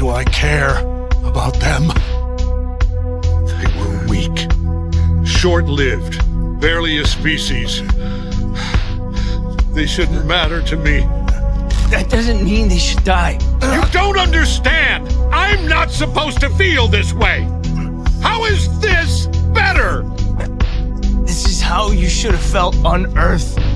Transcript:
do I care about them? They were weak, short-lived, barely a species. They shouldn't matter to me. That doesn't mean they should die. You don't understand! I'm not supposed to feel this way! How is this better? This is how you should have felt on Earth.